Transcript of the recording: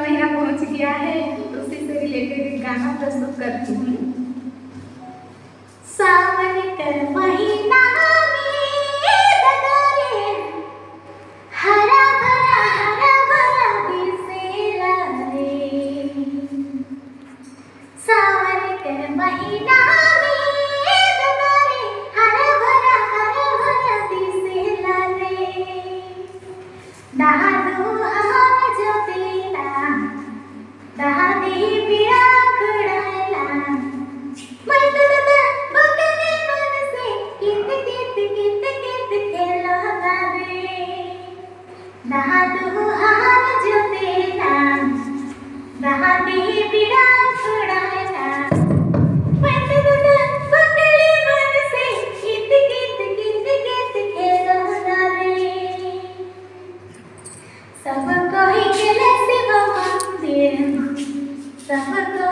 महीना पहुंच गया है, उसी से रिलेटेड एक गाना प्रस्तुत करती हूँ। सावन कर महीना में डगरे, हरा भरा दिसेला रे। सावन कर महीना में डगरे, हरा भरा दिसेला रे। दादू हार जोतेला, दादी पिया खड़ायला, मैं तुझे बकने मन से कित खेला रे। दादू हार जोतेला, दादी पिया खड़ायला, मैं तुझे बकने मन से कित खेला रे। सब कोई गेले शिव मंदिर, सब